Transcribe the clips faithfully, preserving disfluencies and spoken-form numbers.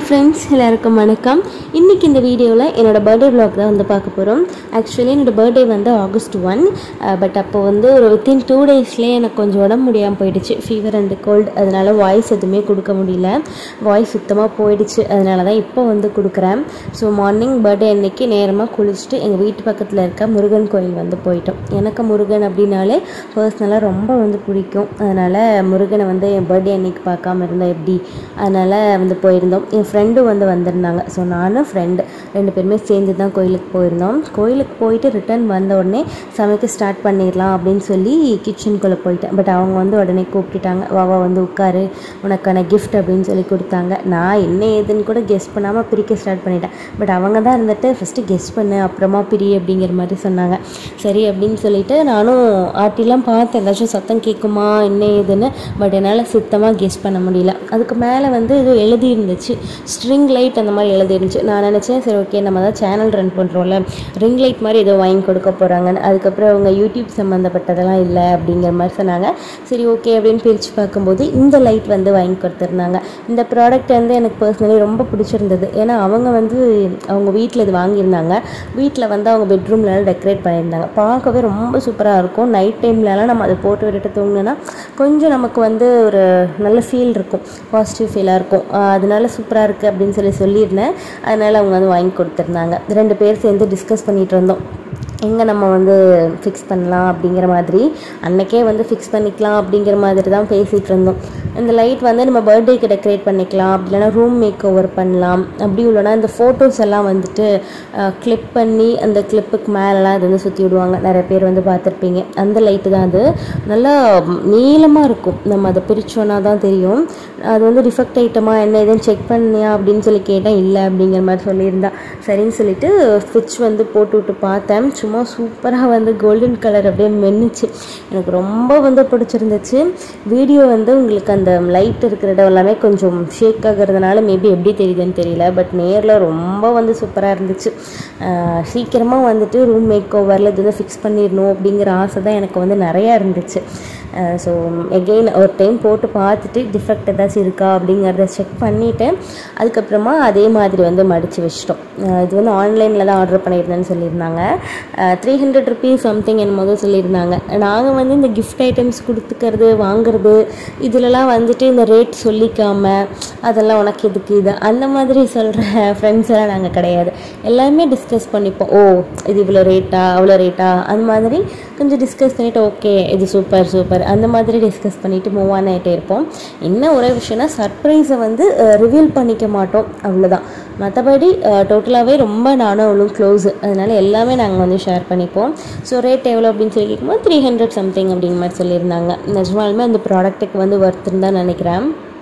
friends, எல்லாருக்கும் வணக்கம். இன்னைக்கு இந்த வீடியோல என்னோட பர்த்டே vlog தான் வந்து பார்க்க போறோம். Actually என்னோட பர்த்டே வந்து ஆகஸ்ட் ஒன். பட் அப்போ வந்து ஒரு within two daysலயே எனக்கு கொஞ்சம் உடம்பு முடியாம போயிடுச்சு. Fever and cold. அதனால வாய்ஸ் எதுமே கொடுக்க முடியல. வாய்ஸ் சுத்தமா போயிடுச்சு. அதனால தான் இப்போ வந்து கொடுக்குறேன். ஸோ மார்னிங் பர்த்டே அன்னைக்கு நேரமா குளிச்சிட்டு எங்க வீட்டு பக்கத்துல இருக்க முருகன் கோயில் வந்து போயிட்டோம். எனக்கு முருகன் அப்படினாலே பர்சனலா ரொம்ப வந்து பிடிக்கும். அதனால முருகனை வந்து என் பர்த்டே அன்னைக்கு பார்க்காம இருந்தா எப்படி? அதனால வந்து போயிருந்தோம். என் ஃப்ரெண்டும் வந்து வந்திருந்தாங்க. ஸோ நானும் ஃப்ரெண்டு ரெண்டு பேருமே சேர்ந்து தான் கோயிலுக்கு போயிருந்தோம். கோயிலுக்கு போயிட்டு ரிட்டர்ன் வந்த உடனே சமைக்க ஸ்டார்ட் பண்ணிடலாம் அப்படின்னு சொல்லி கிச்சனுக்குள்ளே போயிட்டேன். பட் அவங்க வந்து உடனே கூப்பிட்டுட்டாங்க, வாவா வந்து உட்காரு, உனக்கான கிஃப்ட் அப்படின்னு சொல்லி கொடுத்தாங்க. நான் என்ன ஏதுன்னு கூட கெஸ் பண்ணாமல் பிரிக்க ஸ்டார்ட் பண்ணிட்டேன். பட் அவங்க தான் இருந்துட்டு ஃபஸ்ட்டு கெஸ் பண்ணு அப்புறமா பிரி அப்படிங்கிற மாதிரி சொன்னாங்க. சரி அப்படின்னு சொல்லிட்டு நானும் ஆட்டிலாம் பார்த்தேன், ஏதாச்சும் சத்தம் கேட்குமா என்ன ஏதுன்னு. பட் என்னால் சுத்தமாக கெஸ் பண்ண முடியல. அதுக்கு மேலே வந்து இது எழுதி இருந்துச்சு, ஸ்ட்ரிங் லைட் அந்த மாதிரி எழுதி இருந்துச்சு. நான் நினச்சேன் சரி ஓகே நம்ம தான் சேனல் ரன் பண்ணுறோம்ல, ரிங் லைட் மாதிரி ஏதோ வாங்கி கொடுக்க போகிறாங்கன்னு. அதுக்கப்புறம் அவங்க யூடியூப் சம்மந்தப்பட்டதெல்லாம் இல்லை அப்படிங்கிற மாதிரி சொன்னாங்க. சரி ஓகே அப்படின்னு பிரித்து பார்க்கும்போது இந்த லைட் வந்து வாங்கி கொடுத்துருந்தாங்க. இந்த ப்ராடக்ட் வந்து எனக்கு பர்சனலி ரொம்ப பிடிச்சிருந்தது. ஏன்னா அவங்க வந்து அவங்க வீட்டில் இது வாங்கியிருந்தாங்க. வீட்டில் வந்து அவங்க பெட்ரூம்லலாம் டெக்கரேட் பண்ணியிருந்தாங்க. பார்க்கவே ரொம்ப சூப்பராக இருக்கும். நைட் டைம்லலாம் நம்ம அதை போட்டு விட்டுட்டு தூங்கினோன்னா கொஞ்சம் நமக்கு வந்து ஒரு நல்ல ஃபீல் இருக்கும், பாசிட்டிவ் ஃபீலாக இருக்கும். அதனால சூப்பராக இருக்குது அப்படின்னு சொல்லி சொல்லியிருந்தேன். அதனால் அவங்க வந்து வாங்கி கொடுத்துருந்தாங்க. ரெண்டு பேர் சேர்ந்து டிஸ்கஸ் பண்ணிகிட்டு இருந்தோம், எங்கே நம்ம வந்து ஃபிக்ஸ் பண்ணலாம் அப்படிங்கிற மாதிரி. அன்றைக்கே வந்து ஃபிக்ஸ் பண்ணிக்கலாம் அப்படிங்கிற மாதிரி தான் பேசிகிட்டு இருந்தோம். இந்த லைட் வந்து நம்ம பர்த்டேக்கு டெக்கரேட் பண்ணிக்கலாம், அப்படி இல்லைனா ரூம் மேக் ஓவர் பண்ணலாம். அப்படி இல்லைனா இந்த ஃபோட்டோஸ் எல்லாம் வந்துட்டு கிளிப் பண்ணி அந்த கிளிப்புக்கு மேலெலாம் இது வந்து சுற்றி விடுவாங்க. நிறைய பேர் வந்து பார்த்துருப்பீங்க. அந்த லைட்டு தான் அது. நல்லா நீளமாக இருக்கும். நம்ம அதை பிரித்தோன்னா தான் தெரியும். அது வந்து டிஃபெக்ட் ஐட்டமாக என்ன எதுன்னு செக் பண்ணியா அப்படின்னு சொல்லி கேட்டால் இல்லை அப்படிங்கிற மாதிரி சொல்லியிருந்தா. சரின்னு சொல்லிட்டு ஸ்விட்ச் வந்து போட்டு விட்டு பார்த்தேன். சும்மா சூப்பராக வந்து கோல்டன் கலர் அப்படியே மென்னுச்சு. எனக்கு ரொம்ப வந்து பிடிச்சிருந்துச்சு. வீடியோ வந்து உங்களுக்கு அந்த லைட் இருக்கிற இடம் எல்லாமே கொஞ்சம் ஷேக் ஆகிறதுனால மேபி எப்படி தெரியுதுன்னு தெரியல. பட் நேரில் ரொம்ப வந்து சூப்பராக இருந்துச்சு. சீக்கிரமாக வந்துட்டு ரூம் மேக் ஓவரில் இது வந்து ஃபிக்ஸ் பண்ணிடணும் அப்படிங்கிற ஆசை தான் எனக்கு வந்து நிறையா இருந்துச்சு. ஸோ எகெயின் ஒரு டைம் போட்டு பார்த்துட்டு டிஃபெக்ட் ஏதாச்சும் இருக்கா அப்படிங்கிறத செக் பண்ணிவிட்டு அதுக்கப்புறமா அதே மாதிரி வந்து மடித்து வச்சிட்டோம். இது வந்து ஆன்லைனில் தான் ஆர்டர் பண்ணியிருந்தேன்னு சொல்லியிருந்தாங்க. த்ரீ ஹண்ட்ரட் ருபீஸ் சம்திங் என்னமோ தான் சொல்லியிருந்தாங்க. நாங்கள் வந்து இந்த கிஃப்ட் ஐட்டம்ஸ் கொடுத்துக்கிறது வாங்குறது இதிலலாம் வந்துட்டு இந்த ரேட் சொல்லிக்காமல் அதெல்லாம் உனக்கு எதுக்கு இது அந்த மாதிரி சொல்கிற ஃப்ரெண்ட்ஸ் எல்லாம் நாங்கள் கிடையாது. எல்லாமே டிஸ்கஸ் பண்ணிப்போம். ஓ இது இவ்வளோ ரேட்டா அவ்வளோ ரேட்டா அந்த மாதிரி கொஞ்சம் டிஸ்கஸ் பண்ணிவிட்டு ஓகே இது சூப்பர் சூப்பர் அந்த மாதிரி டிஸ்கஸ் பண்ணிவிட்டு மூவ் ஆன் ஆகிட்டே இருப்போம். என்ன ஒரே விஷயம்னா சர்ப்ரைஸை வந்து ரிவீல் பண்ணிக்க மாட்டோம், அவ்வளோதான். மற்றபடி டோட்டலாகவே ரொம்ப நானும் அவ்வளோ க்ளோஸு. அதனால எல்லாமே நாங்கள் வந்து ஷேர் பண்ணிப்போம். ஸோ ரேட் எவ்வளோ அப்படின்னு சொல்லி கேட்கும்போது த்ரீ ஹண்ட்ரட் சம்திங் அப்படிங்கிற மாதிரி சொல்லியிருந்தாங்க. நிஜமாலுமே அந்த ப்ராடக்ட்டுக்கு வந்து ஒர்த்துன்னு தான் நினைக்கிறேன்.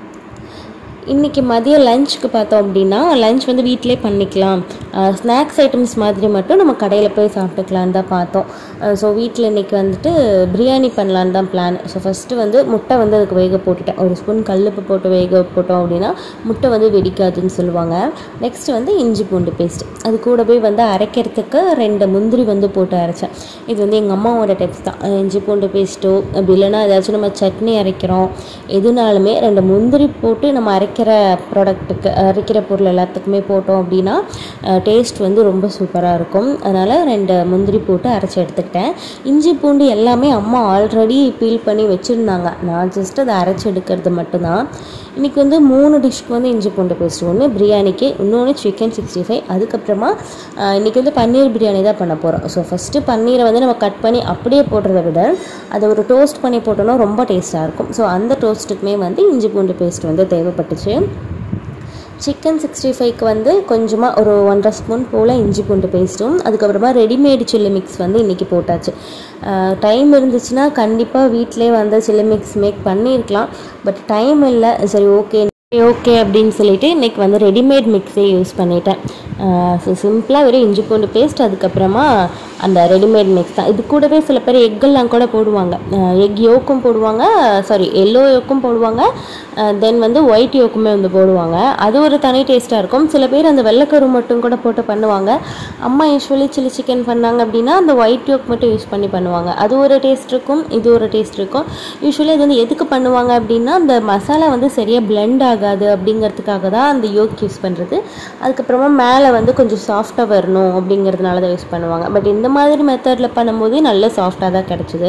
இன்றைக்கி மதியம் லஞ்சுக்கு பார்த்தோம் அப்படின்னா லஞ்ச் வந்து வீட்டிலே பண்ணிக்கலாம். ஸ்நாக்ஸ் ஐட்டம்ஸ் மாதிரி மட்டும் நம்ம கடையில் போய் சாப்பிட்டுக்கலான்னு தான் பார்த்தோம். ஸோ வீட்டில் இன்றைக்கி வந்துட்டு பிரியாணி பண்ணலான்னு தான் பிளான். ஸோ ஃபஸ்ட்டு வந்து முட்டை வந்து அதுக்கு வேக போட்டுட்டேன். ஒரு ஸ்பூன் கல்லுப்பு போட்டு வேக போட்டோம் அப்படின்னா முட்டை வந்து வெடிக்காதுன்னு சொல்லுவாங்க. நெக்ஸ்ட்டு வந்து இஞ்சி பூண்டு பேஸ்ட், அது கூட போய் வந்து அரைக்கிறதுக்கு ரெண்டு முந்திரி வந்து போட்டு அரைச்சேன். இது வந்து எங்கள் அம்மாவோட டிப்ஸ் தான். இஞ்சி பூண்டு பேஸ்ட்டோ அப்படி இல்லைனா ஏதாச்சும் நம்ம சட்னி அரைக்கிறோம் எதுனாலுமே ரெண்டு முந்திரி போட்டு நம்ம அரைக்க அரைக்கிற ப்ராடக்ட்டுக்கு அரைக்கிற பொருள் எல்லாத்துக்குமே போட்டோம் அப்படின்னா டேஸ்ட் வந்து ரொம்ப சூப்பராக இருக்கும். அதனால் ரெண்டு முந்திரி போட்டு அரைச்சி எடுத்துக்கிட்டேன். இஞ்சி பூண்டு எல்லாமே அம்மா ஆல்ரெடி பீல் பண்ணி வச்சுருந்தாங்க. நான் ஜஸ்ட் அதை அரைச்சி எடுக்கிறது மட்டும்தான். இன்றைக்கி வந்து மூணு டிஷ்க்கு வந்து இஞ்சி பூண்டு பேஸ்ட், ஒன்று பிரியாணிக்கு, இன்னொன்று சிக்கன் சிக்ஸ்டி ஃபைவ் அதுக்கப்புறமா இன்றைக்கி வந்து பன்னீர் பிரியாணி தான் பண்ண போகிறோம். ஸோ ஃபஸ்ட்டு பன்னீரை வந்து நம்ம கட் பண்ணி அப்படியே போடுறத விட அதை ஒரு டோஸ்ட் பண்ணி போட்டோன்னா ரொம்ப டேஸ்ட்டாக இருக்கும். ஸோ அந்த டோஸ்ட்டுக்குமே வந்து இஞ்சி பூண்டு பேஸ்ட் வந்து தேவைப்பட்டுச்சு. சிக்கன் சிக்ஸ்டி ஃபைவ்க்கு வந்து கொஞ்சமாக ஒரு ஒன்றரை ஸ்பூன் போல் இஞ்சி பூண்டு பேஸ்ட்டும் அதுக்கப்புறமா ரெடிமேடு சில்லி மிக்ஸ் வந்து இன்றைக்கி போட்டாச்சு. டைம் இருந்துச்சுன்னா கண்டிப்பாக வீட்டிலே வந்து சில்லி மிக்ஸ் மேக் பண்ணியிருக்கலாம். பட் டைம் இல்லை. சரி ஓகே ஓகே அப்படின்னு சொல்லிட்டு இன்றைக்கி வந்து ரெடிமேட் மிக்ஸே யூஸ் பண்ணிட்டேன். ஸோ சிம்பிளாக வெறும் இஞ்சி பூண்டு பேஸ்ட் அதுக்கப்புறமா அந்த ரெடிமேட் மிக்ஸ் தான். இது கூடவே சில பேர் எக்கெல்லாம் கூட போடுவாங்க, எக் யோக்கும் போடுவாங்க, சாரி எல்லோ யோக்கும் போடுவாங்க, தென் வந்து ஒயிட் யோக்குமே வந்து போடுவாங்க. அது ஒரு தனி டேஸ்ட்டாக இருக்கும். சில பேர் அந்த வெள்ளைக்கரு மட்டும் கூட போட்டு பண்ணுவாங்க. அம்மா யூஸ்வலி சில்லி சிக்கன் பண்ணாங்க அப்படின்னா அந்த ஒயிட் யோக் மட்டும் யூஸ் பண்ணி பண்ணுவாங்க. அது ஒரு டேஸ்ட் இருக்கும், இது ஒரு டேஸ்ட் இருக்கும். யூஸ்வலி அது வந்து எதுக்கு பண்ணுவாங்க அப்படின்னா அந்த மசாலா வந்து சரியாக பிளெண்ட் ஆகாது அப்படிங்கிறதுக்காக தான் அந்த யோக் யூஸ் பண்ணுறது. அதுக்கப்புறமா மேலே வந்து கொஞ்சம் சாஃப்டாக வரணும் அப்படிங்கிறதுனால தான் யூஸ் பண்ணுவாங்க. பட் இந்த மாதிரி மெத்தடில் பண்ணும்போது நல்ல சாஃப்டாக தான் கிடச்சிது.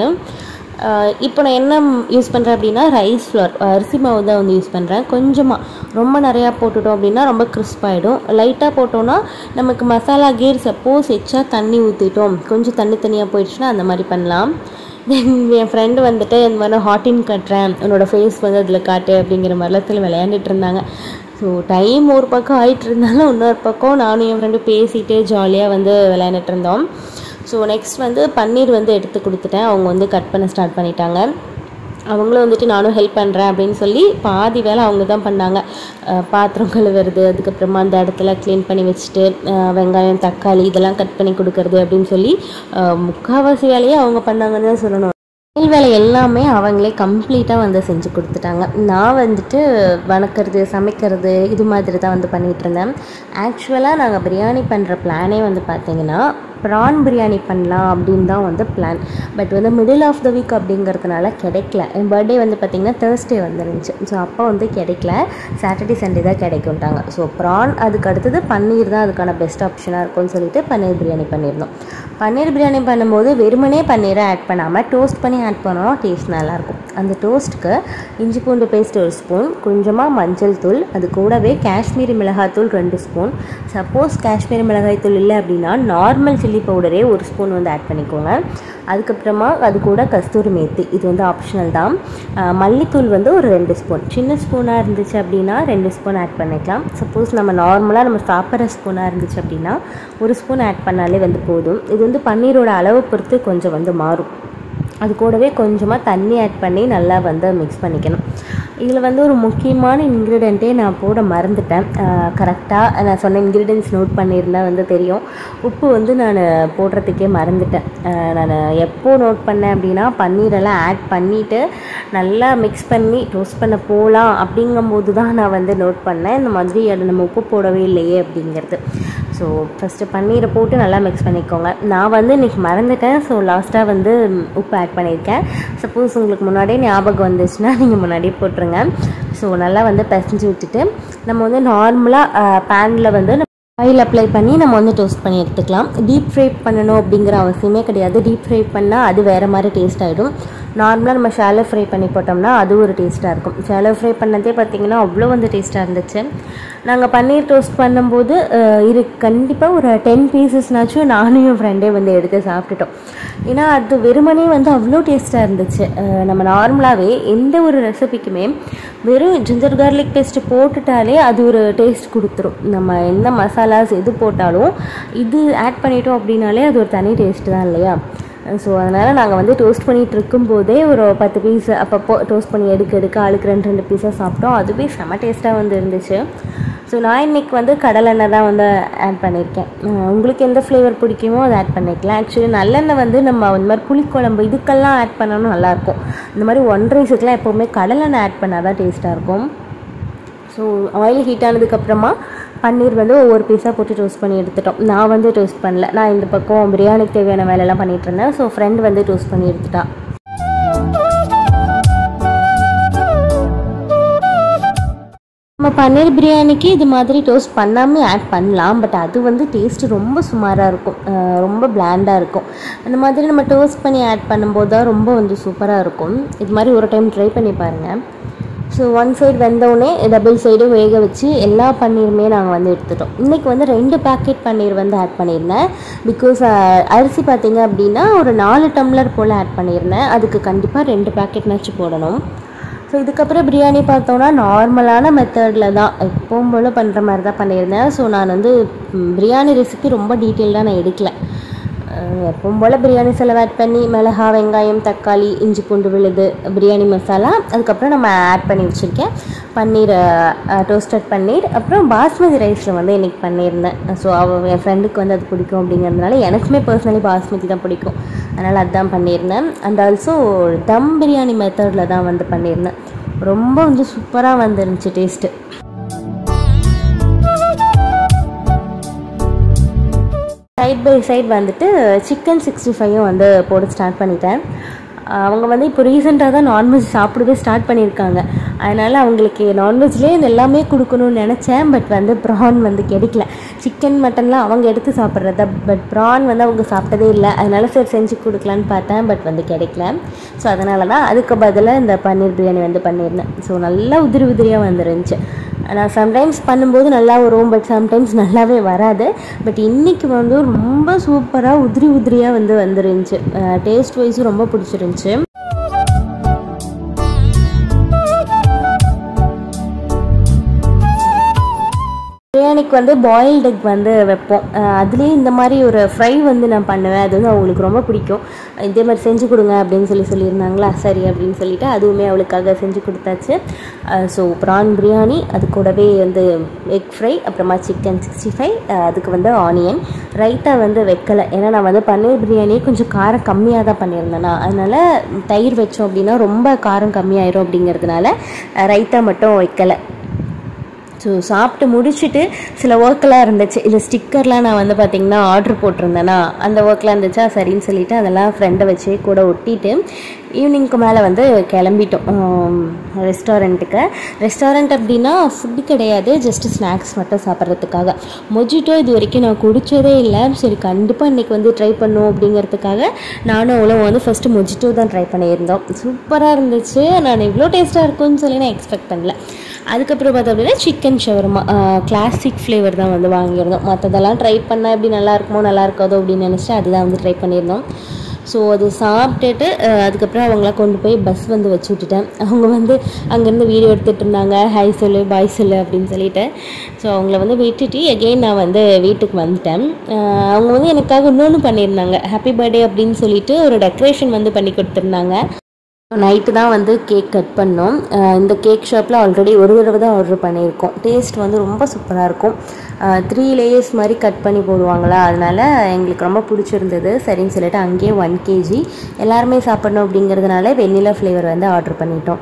இப்போ நான் என்ன யூஸ் பண்ணுறேன் அப்படின்னா ரைஸ் ஃப்ளோர், அரிசி மாவு தான் வந்து யூஸ் பண்ணுறேன். கொஞ்சமாக, ரொம்ப நிறையா போட்டுட்டோம் அப்படின்னா ரொம்ப கிறிஸ்பாகிடும். லைட்டாக போட்டோன்னா நமக்கு மசாலா கீர் சப்போஸ் எச்சா தண்ணி ஊற்றிட்டோம், கொஞ்சம் தண்ணி தனியாக போயிடுச்சுன்னா அந்த மாதிரி பண்ணலாம். தென் என் ஃப்ரெண்டு வந்துட்டு இந்த மாதிரி ஹாட்டின் கட்டுறேன், என்னோடய ஃபேஸ் வந்து அதில் காட்டு அப்படிங்கிற மாதிரிலாம் விளையாண்டுட்டு இருந்தாங்க. ஸோ டைம் ஒரு பக்கம் ஆகிட்டு இருந்தாலும் இன்னொரு பக்கம் நானும் என் ஃப்ரெண்டு பேசிகிட்டே ஜாலியாக வந்து விளையாண்டுட்டு இருந்தோம். ஸோ நெக்ஸ்ட் வந்து பன்னீர் வந்து எடுத்து கொடுத்துட்டேன். அவங்க வந்து கட் பண்ண ஸ்டார்ட் பண்ணிட்டாங்க. அவங்களும் வந்துட்டு நானும் ஹெல்ப் பண்ணுறேன் அப்படின்னு சொல்லி பாதி வேலை அவங்க தான் பண்ணாங்க. பாத்திரம் கழுவுறது, அதுக்கப்புறமா அந்த இடத்துல க்ளீன் பண்ணி வச்சுட்டு வெங்காயம் தக்காளி இதெல்லாம் கட் பண்ணி கொடுக்கறது அப்படின்னு சொல்லி முக்கால்வாசி வேலையை அவங்க பண்ணாங்கன்னு தான் சொல்லணும். மேல் வேலை எல்லாமே அவங்களே கம்ப்ளீட்டாக வந்து செஞ்சு கொடுத்துட்டாங்க. நான் வந்துட்டு வணக்கிறது, சமைக்கிறது இது மாதிரி தான் வந்து பண்ணிகிட்டு இருந்தேன். ஆக்சுவலாக நாங்கள் பிரியாணி பண்ணுற பிளானே வந்து பார்த்திங்கன்னா ப்ரான் பிரியாணி பண்ணலாம் அப்படின்னு தான் வந்து பிளான். பட் வந்து மிடில் ஆஃப் த வீக் அப்படிங்கிறதுனால கிடைக்கல. என் பர்த்டே வந்து பார்த்திங்கன்னா தேர்ஸ்டே வந்துருந்துச்சு. ஸோ அப்போ வந்து கிடைக்கல, சாட்டர்டே சண்டே தான் கிடைக்கும்ட்டாங்க. ஸோ ப்ரான், அதுக்கு அடுத்தது பன்னீர் தான் அதுக்கான பெஸ்ட் ஆப்ஷனாக இருக்கும்னு சொல்லிட்டு பன்னீர் பிரியாணி பண்ணியிருந்தோம். பன்னீர் பிரியாணி பண்ணும்போது வெறுமனே பன்னீரை ஆட் பண்ணாமல் டோஸ்ட் பண்ணி ஆட் பண்ணோன்னா டேஸ்ட் நல்லாயிருக்கும். அந்த டோஸ்ட்டுக்கு இஞ்சி பூண்டு பேஸ்ட் ஒரு ஸ்பூன், கொஞ்சமாக மஞ்சள் தூள், அது கூடவே காஷ்மீரி மிளகாய்த்தூள் ரெண்டு ஸ்பூன். சப்போஸ் காஷ்மீரி மிளகாய் தூள் இல்லை அப்படின்னா நார்மல் சில்லி பவுடரே ஒரு ஸ்பூன் வந்து ஆட் பண்ணிக்கோங்க. அதுக்கப்புறமா அது கூட கஸ்தூரி மேத்தி, இது வந்து ஆப்ஷனல் தான். மல்லித்தூள் வந்து ஒரு ரெண்டு ஸ்பூன், சின்ன ஸ்பூனாக இருந்துச்சு அப்படின்னா ரெண்டு ஸ்பூன் ஆட் பண்ணிக்கலாம். சப்போஸ் நம்ம நார்மலாக நம்ம சாப்பிட்ற ஸ்பூனாக இருந்துச்சு அப்படின்னா ஒரு ஸ்பூன் ஆட் பண்ணாலே வந்து போதும். இது வந்து பன்னீரோட அளவை பொறுத்து கொஞ்சம் வந்து மாறும். அது கூடவே கொஞ்சமாக தண்ணி ஆட் பண்ணி நல்லா வந்து மிக்ஸ் பண்ணிக்கணும். இதில் வந்து ஒரு முக்கியமான இன்க்ரீடியண்ட்டே நான் போட மறந்துட்டேன். கரெக்டாக நான் சொன்ன இன்க்ரீடியன்ட்ஸ் நோட் பண்ணியிருந்தால் வந்து தெரியும். உப்பு வந்து நான் போடுறதுக்கே மறந்துட்டேன். நான் எப்போ நோட் பண்ணேன் அப்படின்னா பன்னீரெல்லாம் ஆட் பண்ணிவிட்டு நல்லா மிக்ஸ் பண்ணி டோஸ்ட் பண்ண போகலாம் அப்படிங்கும்போது தான் நான் வந்து நோட் பண்ணேன் இந்த மாதிரி அது நம்ம உப்பு போடவே இல்லையே அப்படிங்கிறது. ஸோ ஃபஸ்ட்டு பன்னீரை போட்டு நல்லா மிக்ஸ் பண்ணிக்கோங்க. நான் வந்து இன்றைக்கி மறந்துட்டேன். ஸோ லாஸ்ட்டாக வந்து உப்பு ஆட் பண்ணியிருக்கேன். சப்போஸ் உங்களுக்கு முன்னாடியே ஞாபகம் வந்துச்சுன்னா நீங்கள் முன்னாடியே போட்டுருங்க. ஸோ நல்லா வந்து பிசைஞ்சு விட்டுட்டு நம்ம வந்து நார்மலாக பேனில் வந்து ஆயில் அப்ளை பண்ணி நம்ம வந்து டோஸ்ட் பண்ணி எடுத்துக்கலாம். டீப் ஃப்ரை பண்ணணும் அப்படிங்கிற அவசியமே கிடையாது. டீப் ஃப்ரை பண்ணால் அது வேறு மாதிரி டேஸ்ட் ஆகிடும். நார்மலாக நம்ம ஷாலோ ஃப்ரை பண்ணி போட்டோம்னா அது ஒரு டேஸ்ட்டாக இருக்கும். ஷாலோ ஃப்ரை பண்ணதே பார்த்திங்கன்னா அவ்வளோ வந்து டேஸ்ட்டாக இருந்துச்சு. நாங்கள் பன்னீர் டோஸ்ட் பண்ணும்போது இரு கண்டிப்பாக ஒரு டென் பீசஸ்னாச்சும் நானும் என் ஃப்ரெண்டே வந்து எடுத்து சாப்பிட்டுட்டோம். ஏன்னா அது வெறுமனே வந்து அவ்வளோ டேஸ்ட்டாக இருந்துச்சு. நம்ம நார்மலாகவே எந்த ஒரு ரெசிபிக்குமே வெறும் ஜிஞ்சர் கார்லிக் பேஸ்ட்டு போட்டுட்டாலே அது ஒரு டேஸ்ட் கொடுத்துரும். நம்ம எந்த மசாலாஸ் எது போட்டாலும் இது ஆட் பண்ணிட்டோம் அப்படின்னாலே அது ஒரு தனி டேஸ்ட்டு தான் இல்லையா? ஸோ அதனால் நாங்கள் வந்து டோஸ்ட் பண்ணிகிட்டு இருக்கும்போதே ஒரு பத்து பீஸ் அப்பப்போ டோஸ்ட் பண்ணி எடுக்க எடுக்க ஆளுக்கு ரெண்டு ரெண்டு பீஸாக சாப்பிட்டோம். அதுவே செம டேஸ்ட்டாக வந்து இருந்துச்சு. ஸோ நான் இன்றைக்கி வந்து கடலெண்ணெய் தான் வந்து ஆட் பண்ணியிருக்கேன். உங்களுக்கு எந்த ஃப்ளேவர் பிடிக்குமோ அதை ஆட் பண்ணிக்கலாம். ஆக்சுவலி நல்லெண்ணெய் வந்து நம்ம இந்த மாதிரி புளிக்குழம்பு இதுக்கெல்லாம் ஆட் பண்ணணும் நல்லாயிருக்கும். இந்த மாதிரி ஒன் ரைஸுக்கெலாம் எப்போவுமே கடலெண்ணெய் ஆட் பண்ணால் தான் டேஸ்ட்டாக இருக்கும். ஸோ ஆயில் ஹீட் ஆனதுக்கப்புறமா பன்னீர் வந்து ஒவ்வொரு பீஸாக போட்டு டோஸ்ட் பண்ணி எடுத்துட்டோம். நான் வந்து டோஸ்ட் பண்ணல, நான் இந்த பக்கம் பிரியாணிக்கு தேவையான வேலையெல்லாம் பண்ணிகிட்டு இருந்தேன். ஸோ ஃப்ரெண்ட் வந்து டோஸ்ட் பண்ணி எடுத்துட்டா. நம்ம பன்னீர் பிரியாணிக்கு இது மாதிரி டோஸ்ட் பண்ணாமல் ஆட் பண்ணலாம். பட் அது வந்து டேஸ்ட்டு ரொம்ப சுமாராக இருக்கும், ரொம்ப பிளாண்டாக இருக்கும். அந்த மாதிரி நம்ம டோஸ்ட் பண்ணி ஆட் பண்ணும்போது தான் ரொம்ப வந்து சூப்பராக இருக்கும். இது மாதிரி ஒரு டைம் ட்ரை பண்ணி பாருங்கள். ஸோ ஒன் சைடு வெந்தோடனே டபுள் சைடும் வேக வச்சு எல்லா பன்னீருமே நாங்கள் வந்து எடுத்துட்டோம். இன்றைக்கி வந்து ரெண்டு பேக்கெட் பன்னீர் வந்து ஆட் பண்ணியிருந்தேன். பிகாஸ் அரிசி பார்த்திங்க அப்படின்னா ஒரு நாலு டம்ளர் போல் ஆட் பண்ணியிருந்தேன். அதுக்கு கண்டிப்பாக ரெண்டு பேக்கெட்னாச்சும் போடணும். ஸோ இதுக்கப்புறம் பிரியாணி பார்த்தோன்னா நார்மலான மெத்தடில் தான் எப்பவும் போல் பண்ணுற மாதிரி தான் பண்ணியிருந்தேன். ஸோ நான் வந்து பிரியாணி ரெசிபி ரொம்ப டீட்டெயில்டாக நான் எடுக்கல. எப்பவும் போல் பிரியாணி செலவு ஆட் பண்ணி மிளகா வெங்காயம் தக்காளி இஞ்சி பூண்டு விழுது பிரியாணி மசாலா அதுக்கப்புறம் நம்ம ஆட் பண்ணி வச்சுருக்கேன் பன்னீர் டோஸ்டட் பன்னீர் அப்புறம் பாஸ்மதி ரைஸில் வந்து இன்றைக்கி பண்ணியிருந்தேன். ஸோ அவள் என் ஃப்ரெண்டுக்கு வந்து அது பிடிக்கும் அப்படிங்கிறதுனால எனக்குமே பர்சனலி பாஸ்மதி தான் பிடிக்கும், அதனால் அதுதான் பண்ணியிருந்தேன். அண்ட் ஆல்சோ தம் பிரியாணி மெத்தடில் தான் வந்து பண்ணியிருந்தேன். ரொம்ப வந்து சூப்பராக வந்துருந்துச்சு டேஸ்ட்டு. சைட் பை சைட் வந்துட்டு சிக்கன் சிக்ஸ்டி ஃபைவும் வந்து போட ஸ்டார்ட் பண்ணிட்டேன். அவங்க வந்து இப்போ ரீசெண்டாக தான் நான்வெஜ் சாப்பிடவே ஸ்டார்ட் பண்ணியிருக்காங்க. அதனால் அவங்களுக்கு நான்வெஜ்லேயே இது எல்லாமே கொடுக்கணும்னு நினச்சேன். பட் வந்து ப்ரான் வந்து கிடைக்கல. சிக்கன் மட்டன்லாம் அவங்க எடுத்து சாப்பிட்றத, பட் ப்ரான் வந்து அவங்க சாப்பிட்டதே இல்லை. அதனால் சரி செஞ்சு கொடுக்கலான்னு பார்த்தேன், பட் வந்து கிடைக்கல. ஸோ அதனால தான் அதுக்கு பதிலாக இந்த பன்னீர் பிரியாணி வந்து பண்ணியிருந்தேன். ஸோ நல்லா உதிரி உதிரியாக வந்துருந்துச்சு. நான் சம்டைம்ஸ் பண்ணும்போது நல்லா வரும், பட் சம்டைம்ஸ் நல்லாவே வராது. பட் இன்றைக்கி வந்து ரொம்ப சூப்பராக உதிரி உதிரியாக வந்து வந்துருந்துச்சு. டேஸ்ட் வைஸும் ரொம்ப பிடிச்சிருந்துச்சு. பிரியாணிக்கு வந்து பாயில்டு எக் வந்து வைப்போம். அதுலேயே இந்த மாதிரி ஒரு ஃப்ரை வந்து நான் பண்ணுவேன். அது வந்து அவங்களுக்கு ரொம்ப பிடிக்கும். இதே மாதிரி செஞ்சு கொடுங்க அப்படின்னு சொல்லி சொல்லியிருந்தாங்களா, சரி அப்படின்னு சொல்லிவிட்டு அதுவுமே அவளுக்காக செஞ்சு கொடுத்தாச்சு. ஸோ ப்ரான் பிரியாணி, அது கூடவே வந்து எக் ஃப்ரை, அப்புறமா சிக்கன் சிக்ஸ்டி ஃபைவ், அதுக்கு வந்து ஆனியன். ரைத்தா வந்து வைக்கலை, ஏன்னா நான் வந்து பன்னீர் பிரியாணியே கொஞ்சம் காரம் கம்மியாக தான் பண்ணியிருந்தேன்னா, அதனால் தயிர் வச்சோம் அப்படின்னா ரொம்ப காரம் கம்மியாயிரும் அப்படிங்கிறதுனால ரைத்தா மட்டும் வைக்கலை. ஸோ சாப்பிட்டு முடிச்சுட்டு சில ஒர்க்கெலாம் இருந்துச்சு. இல்லை ஸ்டிக்கர்லாம் நான் வந்து பார்த்திங்கன்னா ஆர்டர் போட்டிருந்தேன்னா அந்த ஒர்க்லாம் இருந்துச்சா, சரின்னு சொல்லிவிட்டு அதெல்லாம் ஃப்ரெண்டை வச்சு கூட ஒட்டிட்டு ஈவினிங்க்கு மேலே வந்து கிளம்பிட்டோம் ரெஸ்டாரண்ட்டுக்கு. ரெஸ்டாரண்ட் அப்படின்னா ஃபுட்டு கிடையாது, ஜஸ்ட்டு ஸ்நாக்ஸ் மட்டும் சாப்பிட்றதுக்காக. மொஜிட்டோ இது வரைக்கும் நான் குடித்ததே இல்லை. சரி கண்டிப்பாக இன்றைக்கி வந்து ட்ரை பண்ணுவோம் அப்படிங்கிறதுக்காக நானும் அவ்வளோ வந்து ஃபஸ்ட்டு மொஜிட்டோ தான் ட்ரை பண்ணியிருந்தோம். சூப்பராக இருந்துச்சு. நான் இவ்வளோ டேஸ்ட்டாக இருக்கும்னு சொல்லி நான் எக்ஸ்பெக்ட் பண்ணல. அதுக்கப்புறம் பார்த்தோம் அப்படின்னா சிக்கன் ஷவர்மா கிளாசிக் ஃப்ளேவர் தான் வந்து வாங்கியிருந்தோம். மற்றதெல்லாம் ட்ரை பண்ணால் எப்படி நல்லா இருக்குமோ நல்லா இருக்காதோ அப்படின்னு நினச்சிட்டு அதுதான் வந்து ட்ரை பண்ணியிருந்தோம். ஸோ அது சாப்பிட்டுட்டு அதுக்கப்புறம் அவங்களாம் கொண்டு போய் பஸ் வந்து வச்சு விட்டுட்டேன். அவங்க வந்து அங்கேருந்து வீடியோ எடுத்துகிட்டு இருந்தாங்க, ஹாய் சொல்லு பாய் சொல்லு அப்படின்னு சொல்லிட்டு. ஸோ அவங்கள வந்து விட்டுட்டு எகெயின் நான் வந்து வீட்டுக்கு வந்துட்டேன். அவங்க வந்து எனக்காக இன்னொன்று பண்ணியிருந்தாங்க, ஹாப்பி பர்த்டே அப்படின்னு சொல்லிட்டு ஒரு டெக்கரேஷன் வந்து பண்ணி கொடுத்துருந்தாங்க. நைட்டு தான் வந்து கேக் கட் பண்ணோம். இந்த கேக் ஷாப்பில் ஆல்ரெடி ஒரு தடவை தான் ஆர்டர் பண்ணியிருக்கோம். டேஸ்ட் வந்து ரொம்ப சூப்பராக இருக்கும். த்ரீ லேயர்ஸ் மாதிரி கட் பண்ணி போடுவாங்களா, அதனால் எங்களுக்கு ரொம்ப பிடிச்சிருந்தது. சரின்னு சொல்லிட்டு அங்கேயே ஒன் கேஜி எல்லாருமே சாப்பிட்ணும் அப்படிங்கிறதுனால வெண்ணிலா ஃப்ளேவர் வந்து ஆர்டர் பண்ணிட்டோம்.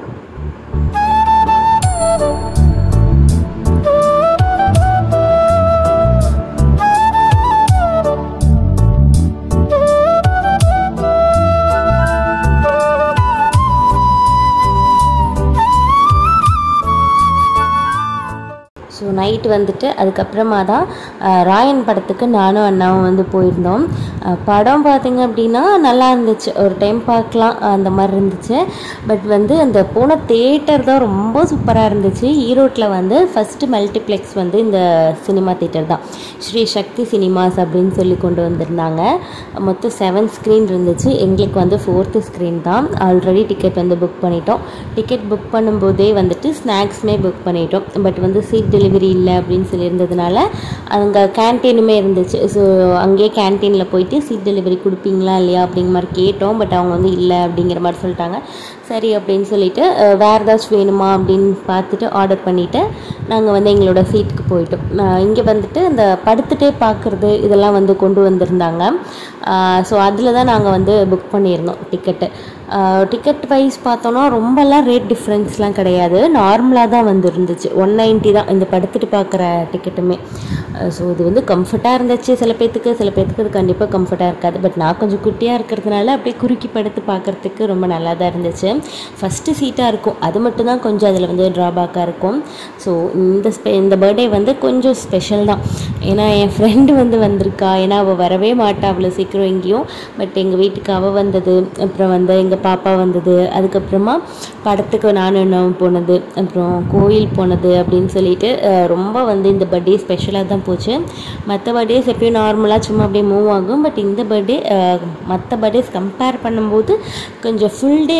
ஸோ நைட்டு வந்துட்டு அதுக்கப்புறமா தான் ராயன் படத்துக்கு நானும் அண்ணாவும் வந்து போயிருந்தோம். படம் பார்த்திங்க அப்படின்னா நல்லா இருந்துச்சு, ஒரு டைம் பார்க்கலாம் அந்த மாதிரி இருந்துச்சு. பட் வந்து அந்த போன தேட்டர் தான் ரொம்ப சூப்பராக இருந்துச்சு. ஈரோட்டில் வந்து ஃபஸ்ட்டு மல்டிப்ளெக்ஸ் வந்து இந்த சினிமா தேட்டர் தான், ஸ்ரீ சக்தி சினிமாஸ் அப்படின்னு சொல்லி கொண்டு வந்திருந்தாங்க. மொத்தம் செவன் ஸ்க்ரீன் இருந்துச்சு. எங்களுக்கு வந்து ஃபோர்த்து ஸ்க்ரீன் தான். ஆல்ரெடி டிக்கெட் வந்து புக் பண்ணிட்டோம். டிக்கெட் புக் பண்ணும்போதே வந்துட்டு ஸ்நாக்ஸுமே புக் பண்ணிட்டோம். பட் வந்து சீட் டெலிவரி இல்லை அப்படின்னு சொல்லியிருந்ததுனால அங்கே கேன்டீனுமே இருந்துச்சு. ஸோ அங்கேயே கேன்டீனில் போயிட்டு சீட் டெலிவரி கொடுப்பீங்களா இல்லையா அப்படிங்கிற மாதிரி கேட்டோம். பட் அவங்க வந்து இல்லை அப்படிங்கிற மாதிரி சொல்லிட்டாங்க. சரி அப்படின்னு சொல்லிவிட்டு வேறு ஏதாச்சும் வேணுமா அப்படின்னு பார்த்துட்டு ஆர்டர் பண்ணிவிட்டு நாங்கள் வந்து எங்களோட சீட்டுக்கு போயிட்டோம். இங்கே வந்துட்டு இந்த படுத்துகிட்டே பார்க்குறது இதெல்லாம் வந்து கொண்டு வந்திருந்தாங்க. ஸோ அதில் தான் நாங்கள் வந்து புக் பண்ணியிருந்தோம் டிக்கெட்டு. டிக்கெட் வைஸ் பார்த்தோன்னா ரொம்பலாம் ரேட் டிஃப்ரென்ஸ்லாம் கிடையாது, நார்மலாக தான் வந்து இருந்துச்சு. ஒன் நைன்ட்டி தான் இந்த படுத்துட்டு பார்க்குற டிக்கெட்டுமே. ஸோ இது வந்து கம்ஃபர்ட்டாக இருந்துச்சு சில பேர்த்துக்கு, சில பேர்த்துக்கு அது கண்டிப்பாக கம்ஃபர்ட்டாக இருக்காது. பட் நான் கொஞ்சம் குட்டியாக இருக்கிறதுனால அப்படியே குறுக்கி படுத்து பார்க்குறதுக்கு ரொம்ப நல்லா தான் இருந்துச்சு. ஃபஸ்ட்டு சீட்டாக இருக்கும், அது மட்டும்தான் கொஞ்சம் அதில் வந்து ட்ராபேக்காக இருக்கும். ஸோ இந்த ஸ்பெ இந்த பர்த்டே வந்து கொஞ்சம் ஸ்பெஷல் தான். ஏன்னா என் ஃப்ரெண்டு வந்து வந்திருக்கா, ஏன்னா அவள் வரவே மாட்டா அவ்வளோ சீக்கிரம் எங்கேயும். பட் எங்கள் வீட்டுக்கு அவள் வந்தது, அப்புறம் வந்து எங்கள் பாப்பா வந்தது, அதுக்கப்புறமா படத்துக்கு நானும் இன்னும் போனது, அப்புறம் கோயில் போனது அப்படின்னு சொல்லிட்டு ரொம்ப வந்து இந்த பர்த்டே ஸ்பெஷலாக தான் போச்சு. மற்ற பர்த்டேஸ் எப்பயும் நார்மலாக சும்மா அப்படியே மூவ் ஆகும். பட் இந்த பர்த்டே மற்ற பர்த்டேஸ் கம்பேர் பண்ணும்போது கொஞ்சம் ஃபுல் டேவுமே கொஞ்சம்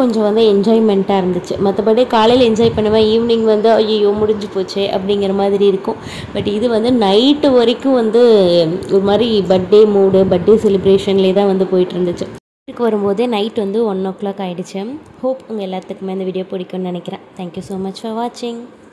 கொஞ்சம் வந்து என்ஜாய்மெண்ட்டாக இருந்துச்சு. மற்றபடி காலையில் என்ஜாய் பண்ணுவேன், ஈவினிங் வந்து ஐயோ முடிஞ்சு போச்சு அப்படிங்கிற மாதிரி இருக்கும். பட் இது வந்து நைட்டு வரைக்கும் வந்து ஒரு மாதிரி பர்த்டே மூடு, பர்த்டே செலிப்ரேஷன்லேயே தான் வந்து போயிட்டு இருந்துச்சு. வீட்டுக்கு வரும்போதே நைட் வந்து ஒன் ஓ கிளாக் ஆகிடுச்சு. ஹோப் உங்கள் எல்லாத்துக்குமே இந்த வீடியோ பிடிக்கும்னு நினைக்கிறேன். தேங்க்யூ ஸோ மச் ஃபார் வாட்சிங்.